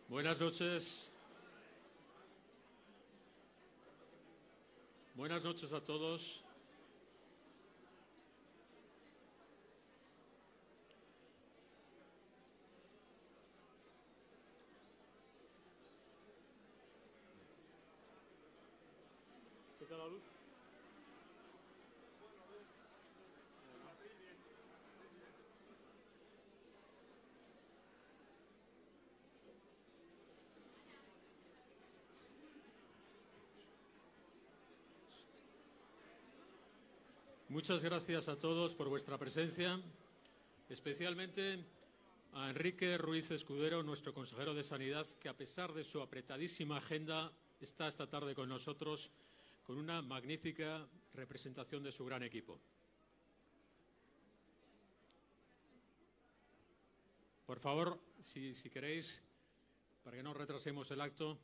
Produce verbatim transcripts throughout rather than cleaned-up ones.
Buenas noches. Buenas noches a todos. ¿Qué tal la luz? Muchas gracias a todos por vuestra presencia, especialmente a Enrique Ruiz Escudero, nuestro consejero de Sanidad, que a pesar de su apretadísima agenda está esta tarde con nosotros con una magnífica representación de su gran equipo. Por favor, si, si queréis, para que no retrasemos el acto.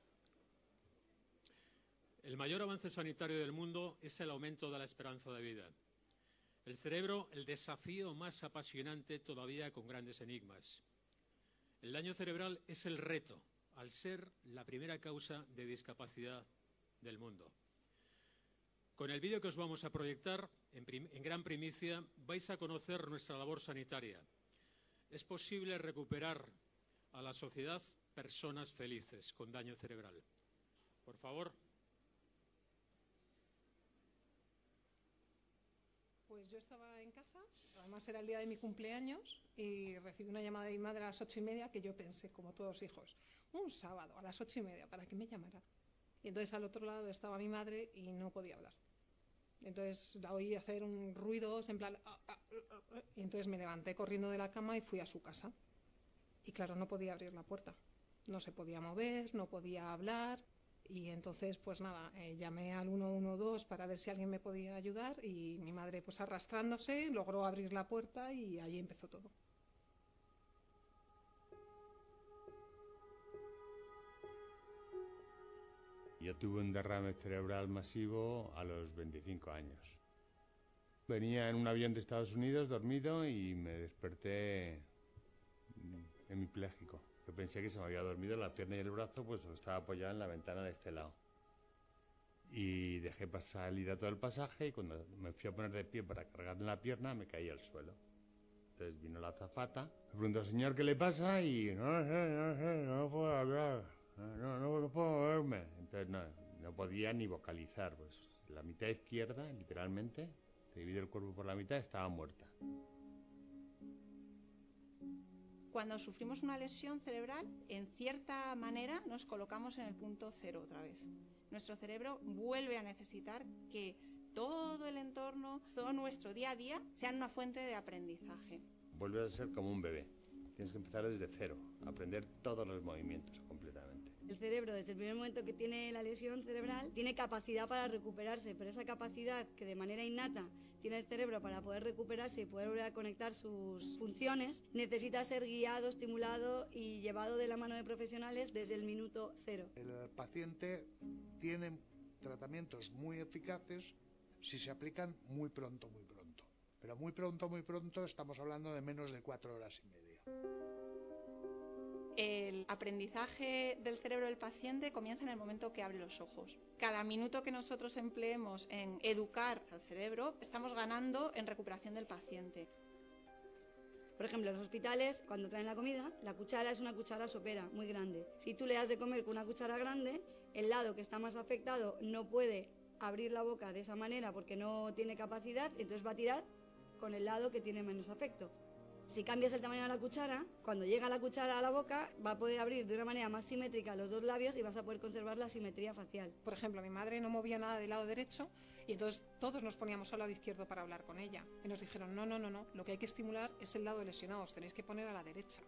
El mayor avance sanitario del mundo es el aumento de la esperanza de vida. El cerebro, el desafío más apasionante todavía con grandes enigmas. El daño cerebral es el reto, al ser la primera causa de discapacidad del mundo. Con el vídeo que os vamos a proyectar, en, prim en gran primicia, vais a conocer nuestra labor sanitaria. Es posible recuperar a la sociedad personas felices con daño cerebral. Por favor. Pues yo estaba en casa, además era el día de mi cumpleaños, y recibí una llamada de mi madre a las ocho y media que yo pensé, como todos los hijos, un sábado a las ocho y media, ¿para que me llamara? Y entonces al otro lado estaba mi madre y no podía hablar. Entonces la oí hacer un ruido, en plan... Ah, ah, ah, ah, y entonces me levanté corriendo de la cama y fui a su casa. Y claro, no podía abrir la puerta. No se podía mover, no podía hablar... Y entonces, pues nada, eh, llamé al uno uno dos para ver si alguien me podía ayudar y mi madre, pues arrastrándose, logró abrir la puerta y ahí empezó todo. Yo tuve un derrame cerebral masivo a los veinticinco años. Venía en un avión de Estados Unidos dormido y me desperté hemipléjico. Yo pensé que se me había dormido la pierna y el brazo, pues estaba apoyado en la ventana de este lado. Y dejé pasar salir a todo el pasaje y cuando me fui a poner de pie para cargarle la pierna me caí al suelo. Entonces vino la azafata, me preguntó, señor, ¿qué le pasa? Y no sé, no sé, no puedo hablar, no, no, no puedo moverme. Entonces no, no podía ni vocalizar, pues la mitad izquierda, literalmente, te divide el cuerpo por la mitad, estaba muerta. Cuando sufrimos una lesión cerebral, en cierta manera nos colocamos en el punto cero otra vez. Nuestro cerebro vuelve a necesitar que todo el entorno, todo nuestro día a día, sean una fuente de aprendizaje. Vuelves a ser como un bebé. Tienes que empezar desde cero, aprender todos los movimientos completamente. El cerebro, desde el primer momento que tiene la lesión cerebral, tiene capacidad para recuperarse, pero esa capacidad que de manera innata tiene el cerebro para poder recuperarse y poder volver a conectar sus funciones, necesita ser guiado, estimulado y llevado de la mano de profesionales desde el minuto cero. El paciente tiene tratamientos muy eficaces si se aplican muy pronto, muy pronto. Pero muy pronto, muy pronto, estamos hablando de menos de cuatro horas y media. El aprendizaje del cerebro del paciente comienza en el momento que abre los ojos. Cada minuto que nosotros empleemos en educar al cerebro, estamos ganando en recuperación del paciente. Por ejemplo, en los hospitales, cuando traen la comida, la cuchara es una cuchara sopera, muy grande. Si tú le das de comer con una cuchara grande, el lado que está más afectado no puede abrir la boca de esa manera porque no tiene capacidad, entonces va a tirar con el lado que tiene menos afecto. Si cambias el tamaño de la cuchara, cuando llega la cuchara a la boca, va a poder abrir de una manera más simétrica los dos labios y vas a poder conservar la simetría facial. Por ejemplo, mi madre no movía nada del lado derecho y entonces todos nos poníamos al lado izquierdo para hablar con ella. Y nos dijeron, no, no, no, no, lo que hay que estimular es el lado lesionado, os tenéis que poner a la derecha.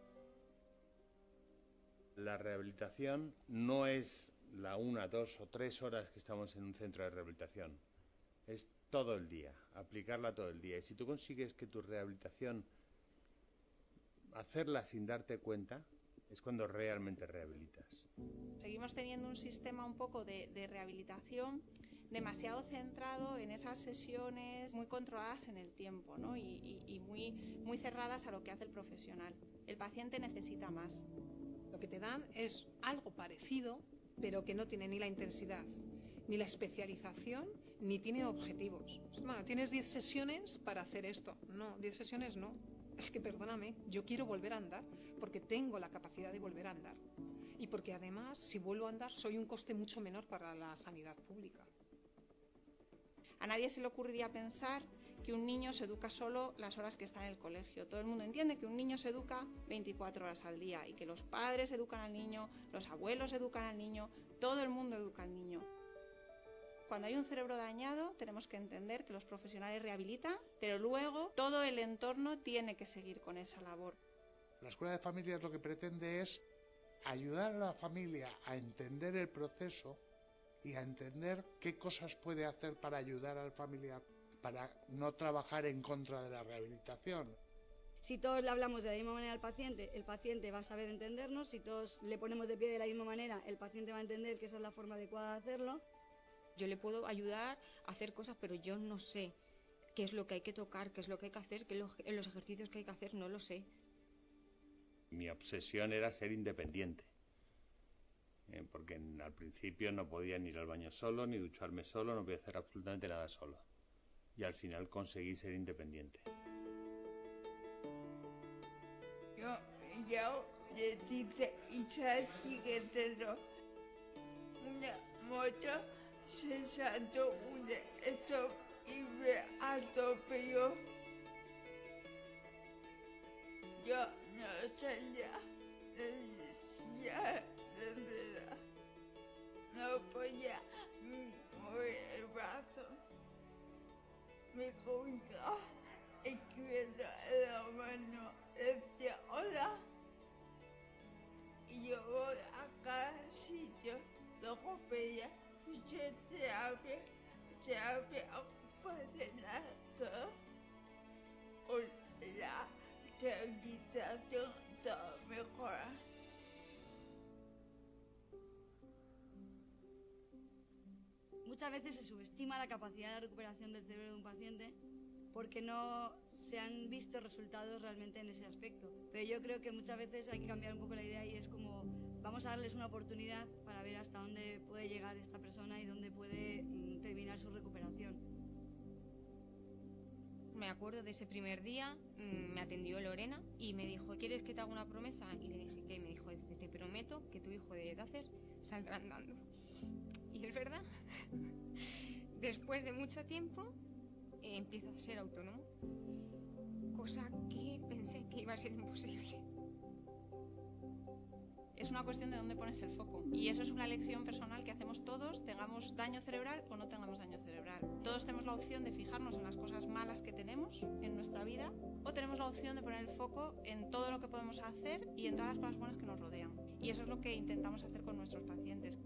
La rehabilitación no es la una, dos o tres horas que estamos en un centro de rehabilitación. Es todo el día, aplicarla todo el día. Y si tú consigues que tu rehabilitación, hacerla sin darte cuenta, es cuando realmente rehabilitas. Seguimos teniendo un sistema un poco de, de rehabilitación demasiado centrado en esas sesiones muy controladas en el tiempo, ¿no? y, y, y muy, muy cerradas a lo que hace el profesional. El paciente necesita más. Lo que te dan es algo parecido, pero que no tiene ni la intensidad, ni la especialización, ni tiene objetivos. Bueno, tienes diez sesiones para hacer esto. No, diez sesiones no. Es que perdóname, yo quiero volver a andar porque tengo la capacidad de volver a andar. Y porque además, si vuelvo a andar, soy un coste mucho menor para la sanidad pública. A nadie se le ocurriría pensar que un niño se educa solo las horas que está en el colegio. Todo el mundo entiende que un niño se educa veinticuatro horas al día y que los padres educan al niño, los abuelos educan al niño, todo el mundo educa al niño. Cuando hay un cerebro dañado, tenemos que entender que los profesionales rehabilitan, pero luego todo el entorno tiene que seguir con esa labor. La Escuela de Familias lo que pretende es ayudar a la familia a entender el proceso y a entender qué cosas puede hacer para ayudar al familiar, para no trabajar en contra de la rehabilitación. Si todos le hablamos de la misma manera al paciente, el paciente va a saber entendernos. Si todos le ponemos de pie de la misma manera, el paciente va a entender que esa es la forma adecuada de hacerlo. Yo le puedo ayudar a hacer cosas, pero yo no sé qué es lo que hay que tocar, qué es lo que hay que hacer, qué los, los ejercicios que hay que hacer, no lo sé. Mi obsesión era ser independiente, eh, porque en, al principio no podía ni ir al baño solo, ni ducharme solo, no podía hacer absolutamente nada solo. Y al final conseguí ser independiente. Yo, yo le dije, y sabes que tengo una moto, se saltó un esto y me atropelló. Yo no sabía de mi silla de ruedas. No podía ni mover el brazo. Me cogía escribiendo en la mano, decía hola. Y yo voy a cada sitio, luego pedía fisioterapia, terapia ocupacional, con la rehabilitación todo mejora. Muchas veces se subestima la capacidad de recuperación del cerebro de un paciente porque no se han visto resultados realmente en ese aspecto. Pero yo creo que muchas veces hay que cambiar un poco la idea y es como vamos a darles una oportunidad para ver hasta dónde puede llegar esta persona y dónde puede mm, terminar su recuperación. Me acuerdo de ese primer día, mmm, me atendió Lorena y me dijo, ¿quieres que te haga una promesa? Y le dije, ¿qué? Me dijo, te prometo que tu hijo de Dácer saldrá andando. Y es verdad, después de mucho tiempo eh, empieza a ser autónomo, cosa que pensé que iba a ser imposible. Es una cuestión de dónde pones el foco. Y eso es una elección personal que hacemos todos, tengamos daño cerebral o no tengamos daño cerebral. Todos tenemos la opción de fijarnos en las cosas malas que tenemos en nuestra vida o tenemos la opción de poner el foco en todo lo que podemos hacer y en todas las cosas buenas que nos rodean. Y eso es lo que intentamos hacer con nuestros pacientes.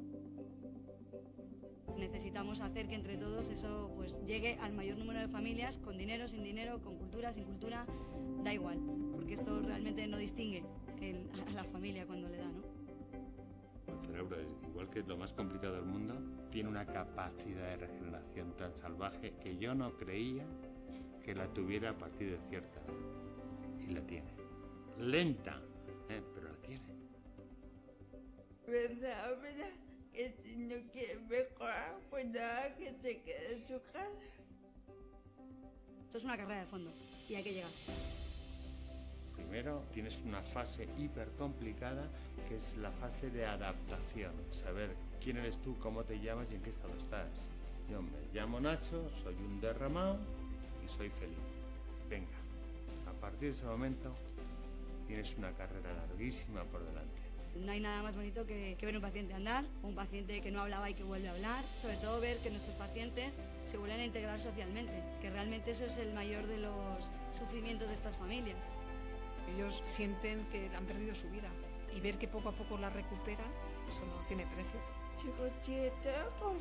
Necesitamos hacer que entre todos eso pues llegue al mayor número de familias, con dinero, sin dinero, con cultura, sin cultura, da igual, porque esto realmente no distingue el, a la familia cuando le da, ¿no? El cerebro, igual que es lo más complicado del mundo, tiene una capacidad de regeneración tan salvaje que yo no creía que la tuviera a partir de cierta edad. Y la tiene. Lenta, ¿eh? Pero la tiene. ¿Verdad, verdad? Que si no quieres mejorar, pues nada, que te quedes en tu casa. Esto es una carrera de fondo y hay que llegar. Primero tienes una fase hiper complicada que es la fase de adaptación. Saber quién eres tú, cómo te llamas y en qué estado estás. Yo me llamo Nacho, soy un derramado y soy feliz. Venga, a partir de ese momento tienes una carrera larguísima por delante. No hay nada más bonito que, que ver un paciente andar, un paciente que no hablaba y que vuelve a hablar. Sobre todo ver que nuestros pacientes se vuelven a integrar socialmente, que realmente eso es el mayor de los sufrimientos de estas familias. Ellos sienten que han perdido su vida y ver que poco a poco la recuperan, eso no tiene precio. Chicos, chicos,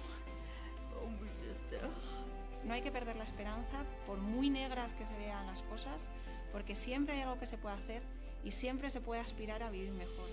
no hay que perder la esperanza, por muy negras que se vean las cosas, porque siempre hay algo que se puede hacer y siempre se puede aspirar a vivir mejor.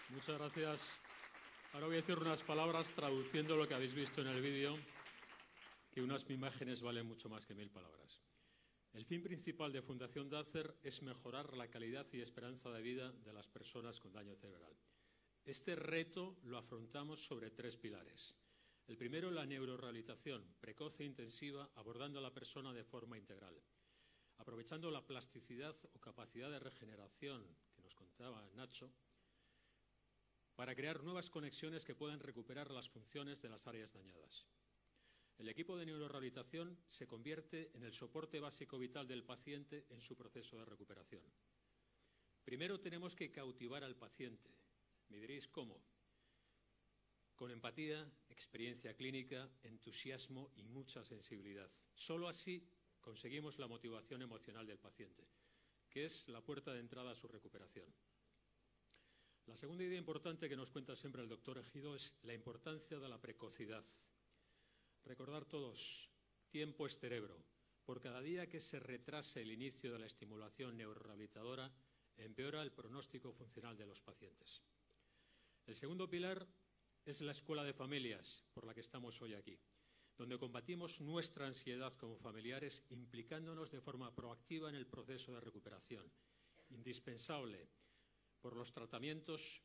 Muchas gracias. Ahora voy a decir unas palabras traduciendo lo que habéis visto en el vídeo, que unas imágenes valen mucho más que mil palabras. El fin principal de Fundación Dácer es mejorar la calidad y esperanza de vida de las personas con daño cerebral. Este reto lo afrontamos sobre tres pilares. El primero, la neurorehabilitación precoz e intensiva, abordando a la persona de forma integral, aprovechando la plasticidad o capacidad de regeneración que nos contaba Nacho, para crear nuevas conexiones que puedan recuperar las funciones de las áreas dañadas. El equipo de neurorehabilitación se convierte en el soporte básico vital del paciente en su proceso de recuperación. Primero tenemos que cautivar al paciente. Me diréis, ¿cómo? Con empatía, experiencia clínica, entusiasmo y mucha sensibilidad. Solo así conseguimos la motivación emocional del paciente, que es la puerta de entrada a su recuperación. La segunda idea importante que nos cuenta siempre el doctor Ejido es la importancia de la precocidad. Recordar todos, tiempo es cerebro. Por cada día que se retrase el inicio de la estimulación neurorehabilitadora, empeora el pronóstico funcional de los pacientes. El segundo pilar es la escuela de familias, por la que estamos hoy aquí, donde combatimos nuestra ansiedad como familiares, implicándonos de forma proactiva en el proceso de recuperación, indispensable por los tratamientos,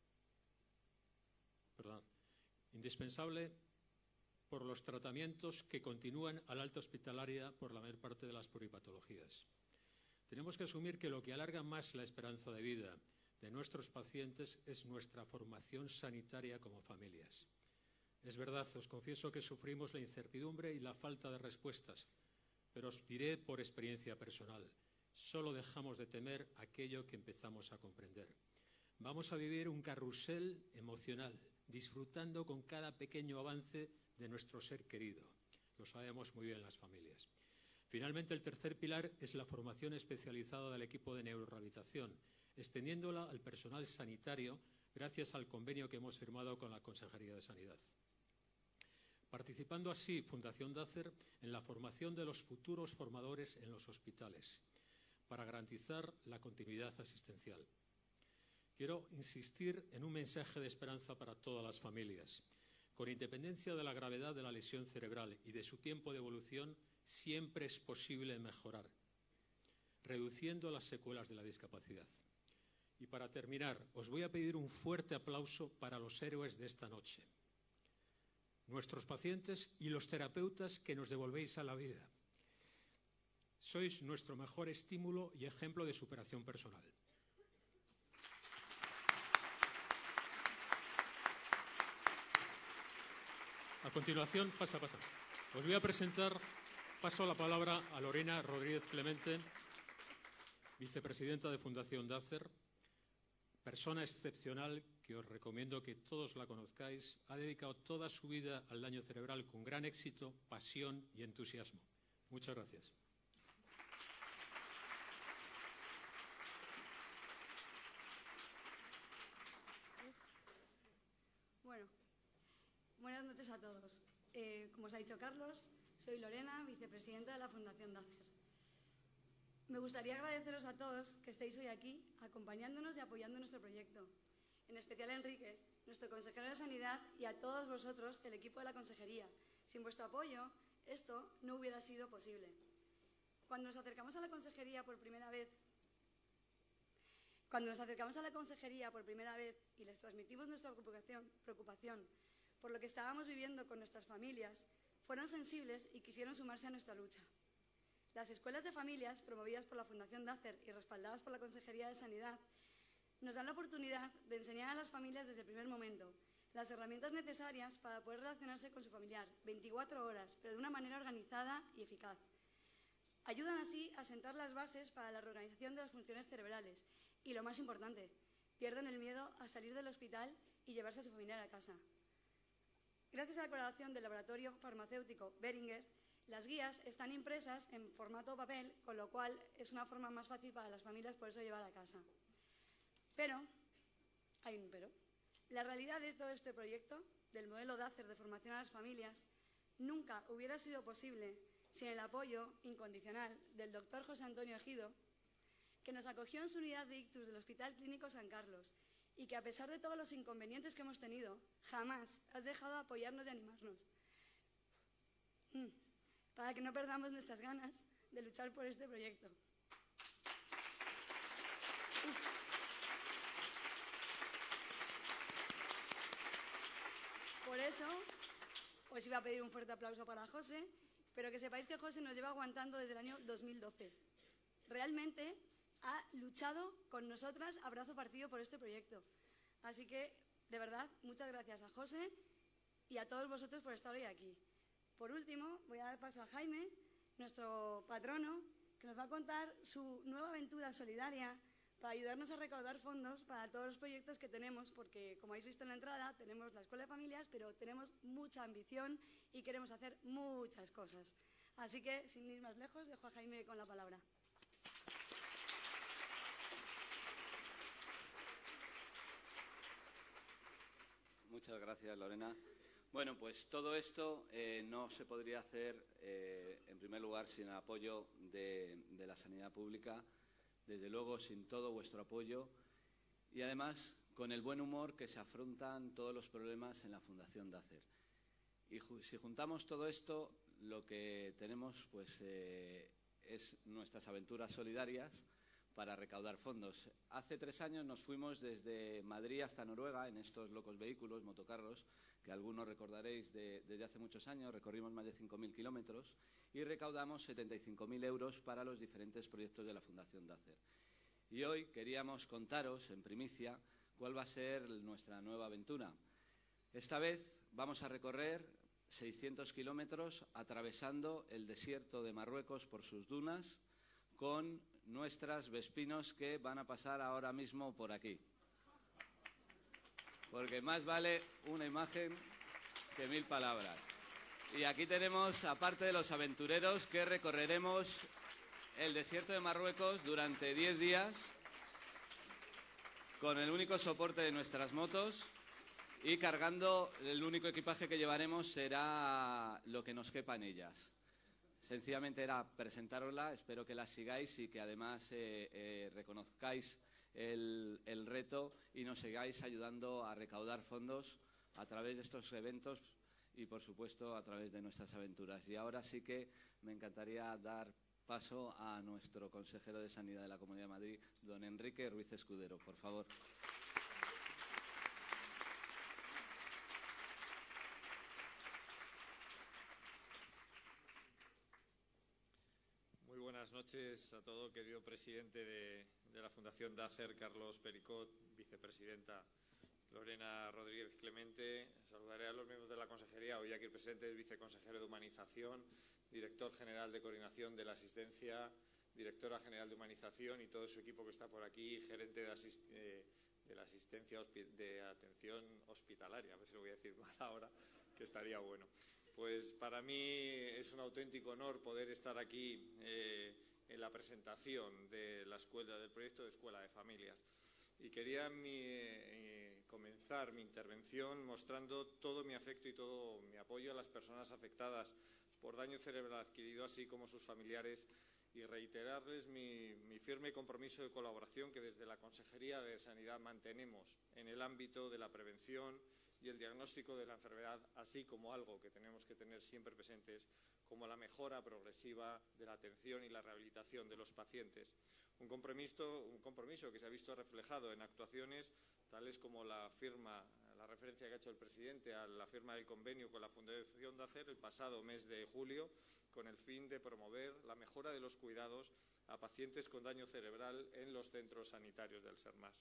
perdón, indispensable por los tratamientos que continúan al alta hospitalaria por la mayor parte de las pluripatologías. Tenemos que asumir que lo que alarga más la esperanza de vida de nuestros pacientes es nuestra formación sanitaria como familias. Es verdad, os confieso que sufrimos la incertidumbre y la falta de respuestas, pero os diré por experiencia personal, solo dejamos de temer aquello que empezamos a comprender. Vamos a vivir un carrusel emocional, disfrutando con cada pequeño avance de nuestro ser querido. Lo sabemos muy bien las familias. Finalmente, el tercer pilar es la formación especializada del equipo de neurorehabilitación, extendiéndola al personal sanitario gracias al convenio que hemos firmado con la Consejería de Sanidad. Participando así Fundación Dácer en la formación de los futuros formadores en los hospitales, para garantizar la continuidad asistencial. Quiero insistir en un mensaje de esperanza para todas las familias. Con independencia de la gravedad de la lesión cerebral y de su tiempo de evolución, siempre es posible mejorar, reduciendo las secuelas de la discapacidad. Y para terminar, os voy a pedir un fuerte aplauso para los héroes de esta noche, nuestros pacientes y los terapeutas que nos devolvéis a la vida. Sois nuestro mejor estímulo y ejemplo de superación personal. A continuación, pasa, pasa. Os voy a presentar, paso la palabra a Lorena Rodríguez Clemente, vicepresidenta de Fundación Dácer, persona excepcional que os recomiendo que todos la conozcáis. Ha dedicado toda su vida al daño cerebral con gran éxito, pasión y entusiasmo. Muchas gracias. Bueno, buenas noches a todos. Eh, como os ha dicho Carlos, soy Lorena, vicepresidenta de la Fundación Dácer. Me gustaría agradeceros a todos que estéis hoy aquí acompañándonos y apoyando nuestro proyecto. En especial a Enrique, nuestro consejero de Sanidad, y a todos vosotros, el equipo de la Consejería. Sin vuestro apoyo, esto no hubiera sido posible. Cuando nos acercamos a la Consejería por primera vez, cuando nos acercamos a la Consejería por primera vez y les transmitimos nuestra preocupación, preocupación por lo que estábamos viviendo con nuestras familias, fueron sensibles y quisieron sumarse a nuestra lucha. Las escuelas de familias, promovidas por la Fundación Dácer y respaldadas por la Consejería de Sanidad, nos dan la oportunidad de enseñar a las familias desde el primer momento las herramientas necesarias para poder relacionarse con su familiar veinticuatro horas, pero de una manera organizada y eficaz. Ayudan así a sentar las bases para la reorganización de las funciones cerebrales y, lo más importante, pierden el miedo a salir del hospital y llevarse a su familiar a casa. Gracias a la colaboración del laboratorio farmacéutico Beringer, las guías están impresas en formato papel, con lo cual es una forma más fácil para las familias poderse llevar a casa. Pero, hay un pero, la realidad de todo este proyecto, del modelo Dácer de formación a las familias, nunca hubiera sido posible sin el apoyo incondicional del doctor José Antonio Ejido, que nos acogió en su unidad de ictus del Hospital Clínico San Carlos y que a pesar de todos los inconvenientes que hemos tenido, jamás has dejado de apoyarnos y animarnos. Mm. Para que no perdamos nuestras ganas de luchar por este proyecto. Por eso, os iba a pedir un fuerte aplauso para José, pero que sepáis que José nos lleva aguantando desde el año dos mil doce. Realmente ha luchado con nosotras a brazo partido por este proyecto. Así que, de verdad, muchas gracias a José y a todos vosotros por estar hoy aquí. Por último, voy a dar paso a Jaime, nuestro patrono, que nos va a contar su nueva aventura solidaria para ayudarnos a recaudar fondos para todos los proyectos que tenemos, porque, como habéis visto en la entrada, tenemos la Escuela de Familias, pero tenemos mucha ambición y queremos hacer muchas cosas. Así que, sin ir más lejos, dejo a Jaime con la palabra. Muchas gracias, Lorena. Bueno, pues todo esto eh, no se podría hacer, eh, en primer lugar, sin el apoyo de, de la sanidad pública, desde luego sin todo vuestro apoyo y, además, con el buen humor que se afrontan todos los problemas en la Fundación Dacer. Y ju si juntamos todo esto, lo que tenemos pues, eh, es nuestras aventuras solidarias para recaudar fondos. Hace tres años nos fuimos desde Madrid hasta Noruega en estos locos vehículos, motocarros, que algunos recordaréis de, desde hace muchos años. Recorrimos más de cinco mil kilómetros y recaudamos setenta y cinco mil euros para los diferentes proyectos de la Fundación Dacer. Y hoy queríamos contaros, en primicia, cuál va a ser nuestra nueva aventura. Esta vez vamos a recorrer seiscientos kilómetros atravesando el desierto de Marruecos por sus dunas con nuestras Vespinos que van a pasar ahora mismo por aquí. Porque más vale una imagen que mil palabras. Y aquí tenemos, aparte de los aventureros, que recorreremos el desierto de Marruecos durante diez días con el único soporte de nuestras motos y cargando, el único equipaje que llevaremos será lo que nos quepa en ellas. Sencillamente era presentárosla, espero que la sigáis y que además eh, eh, reconozcáis el, el reto y nos sigáis ayudando a recaudar fondos a través de estos eventos y, por supuesto, a través de nuestras aventuras. Y ahora sí que me encantaría dar paso a nuestro consejero de Sanidad de la Comunidad de Madrid, don Enrique Ruiz Escudero, por favor. Buenas noches a todo, querido presidente de, de la Fundación Dacer, Carlos Pericot, vicepresidenta Lorena Rodríguez Clemente. Saludaré a los miembros de la consejería, hoy aquí el presidente es viceconsejero de Humanización, director general de Coordinación de la Asistencia, directora general de Humanización y todo su equipo que está por aquí, gerente de, asist eh, de la asistencia de atención hospitalaria, a ver si lo voy a decir mal ahora, que estaría bueno. Pues para mí es un auténtico honor poder estar aquí eh, en la presentación de la escuela, del proyecto de Escuela de Familias. Y quería mi, eh, comenzar mi intervención mostrando todo mi afecto y todo mi apoyo a las personas afectadas por daño cerebral adquirido, así como sus familiares, y reiterarles mi, mi firme compromiso de colaboración que desde la Consejería de Sanidad mantenemos en el ámbito de la prevención y el diagnóstico de la enfermedad, así como algo que tenemos que tener siempre presentes, como la mejora progresiva de la atención y la rehabilitación de los pacientes. Un compromiso, un compromiso que se ha visto reflejado en actuaciones tales como la firma, la referencia que ha hecho el presidente a la firma del convenio con la Fundación Dacer el pasado mes de julio, con el fin de promover la mejora de los cuidados a pacientes con daño cerebral en los centros sanitarios del SERMAS.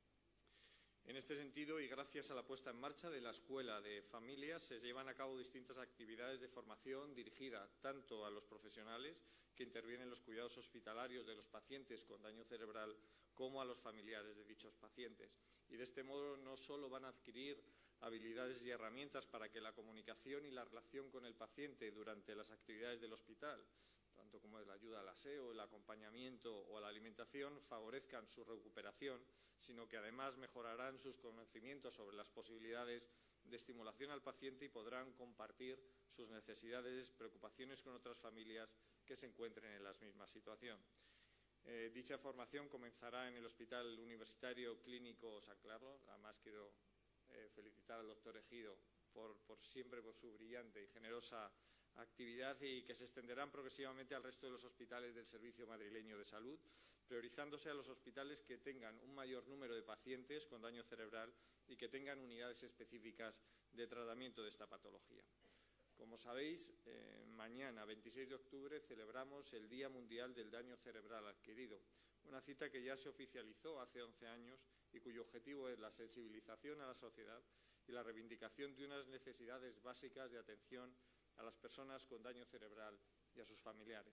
En este sentido, y gracias a la puesta en marcha de la Escuela de Familias, se llevan a cabo distintas actividades de formación dirigida tanto a los profesionales que intervienen en los cuidados hospitalarios de los pacientes con daño cerebral como a los familiares de dichos pacientes. Y de este modo no solo van a adquirir habilidades y herramientas para que la comunicación y la relación con el paciente durante las actividades del hospital, tanto como la ayuda al aseo, el acompañamiento o la alimentación, favorezcan su recuperación, sino que además mejorarán sus conocimientos sobre las posibilidades de estimulación al paciente y podrán compartir sus necesidades, preocupaciones con otras familias que se encuentren en la misma situación. Eh, dicha formación comenzará en el Hospital Universitario Clínico San Carlos. Además, quiero eh, felicitar al doctor Ejido por, por siempre por su brillante y generosa actividad, y que se extenderán progresivamente al resto de los hospitales del Servicio Madrileño de Salud, priorizándose a los hospitales que tengan un mayor número de pacientes con daño cerebral y que tengan unidades específicas de tratamiento de esta patología. Como sabéis, eh, mañana, veintiséis de octubre, celebramos el Día Mundial del Daño Cerebral Adquirido, una cita que ya se oficializó hace once años y cuyo objetivo es la sensibilización a la sociedad y la reivindicación de unas necesidades básicas de atención a las personas con daño cerebral y a sus familiares.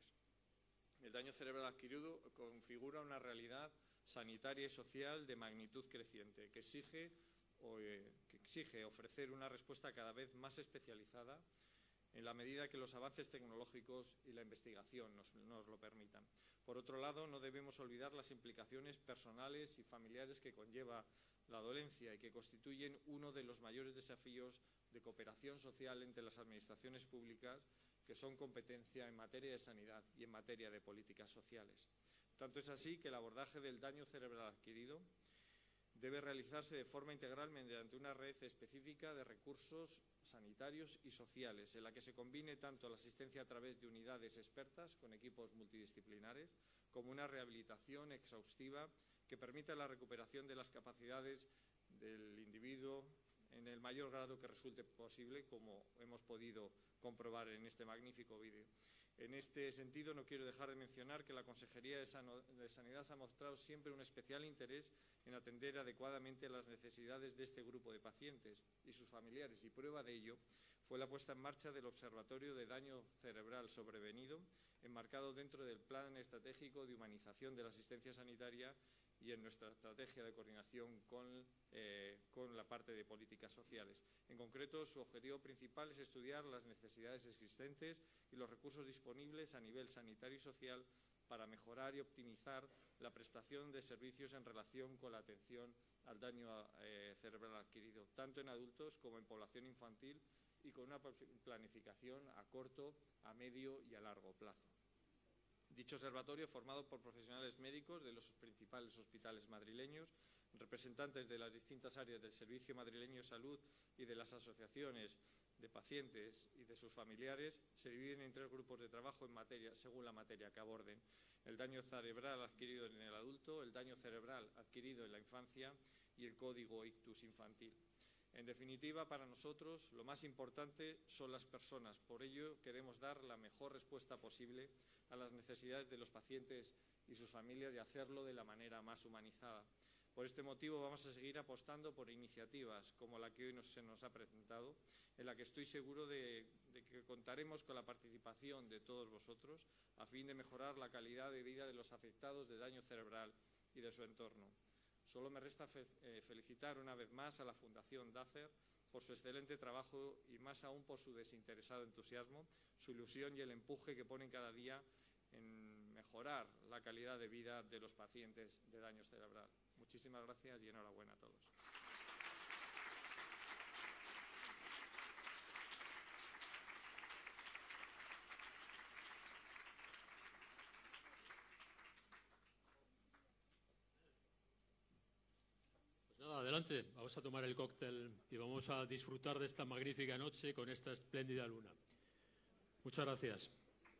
El daño cerebral adquirido configura una realidad sanitaria y social de magnitud creciente que exige, o, eh, que exige ofrecer una respuesta cada vez más especializada en la medida que los avances tecnológicos y la investigación nos, nos lo permitan. Por otro lado, no debemos olvidar las implicaciones personales y familiares que conlleva la dolencia y que constituyen uno de los mayores desafíos de cooperación social entre las administraciones públicas, que son competencia en materia de sanidad y en materia de políticas sociales. Tanto es así que el abordaje del daño cerebral adquirido debe realizarse de forma integral mediante una red específica de recursos sanitarios y sociales, en la que se combine tanto la asistencia a través de unidades expertas con equipos multidisciplinares, como una rehabilitación exhaustiva que permita la recuperación de las capacidades del individuo en el mayor grado que resulte posible, como hemos podido comprobar en este magnífico vídeo. En este sentido, no quiero dejar de mencionar que la Consejería de Sanidad ha mostrado siempre un especial interés en atender adecuadamente las necesidades de este grupo de pacientes y sus familiares, y prueba de ello fue la puesta en marcha del Observatorio de Daño Cerebral Sobrevenido, enmarcado dentro del Plan Estratégico de Humanización de la Asistencia Sanitaria y en nuestra estrategia de coordinación con, eh, con la parte de políticas sociales. En concreto, su objetivo principal es estudiar las necesidades existentes y los recursos disponibles a nivel sanitario y social para mejorar y optimizar la prestación de servicios en relación con la atención al daño eh, cerebral adquirido, tanto en adultos como en población infantil, y con una planificación a corto, a medio y a largo plazo. Dicho observatorio, formado por profesionales médicos de los principales hospitales madrileños, representantes de las distintas áreas del Servicio Madrileño de Salud y de las asociaciones de pacientes y de sus familiares, se dividen en tres grupos de trabajo en materia, según la materia que aborden: el daño cerebral adquirido en el adulto, el daño cerebral adquirido en la infancia y el código ictus infantil. En definitiva, para nosotros lo más importante son las personas. Por ello, queremos dar la mejor respuesta posible a las necesidades de los pacientes y sus familias, y hacerlo de la manera más humanizada. Por este motivo vamos a seguir apostando por iniciativas como la que hoy nos, se nos ha presentado, en la que estoy seguro de, de que contaremos con la participación de todos vosotros a fin de mejorar la calidad de vida de los afectados de daño cerebral y de su entorno. Solo me resta fe, eh, felicitar una vez más a la Fundación DACER por su excelente trabajo y más aún por su desinteresado entusiasmo, su ilusión y el empuje que ponen cada día en mejorar la calidad de vida de los pacientes de daño cerebral. Muchísimas gracias y enhorabuena a todos. Adelante, vamos a tomar el cóctel y vamos a disfrutar de esta magnífica noche con esta espléndida luna. Muchas gracias.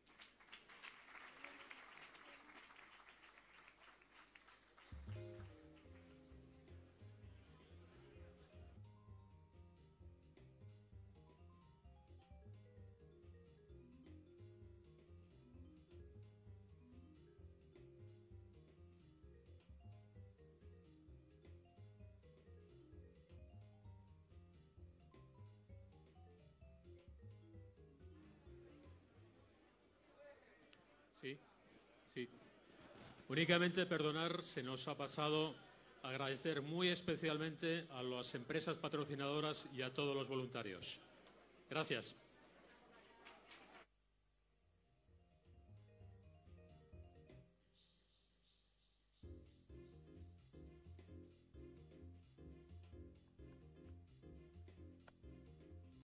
Sí, sí. Únicamente, perdonar, se nos ha pasado agradecer muy especialmente a las empresas patrocinadoras y a todos los voluntarios. Gracias.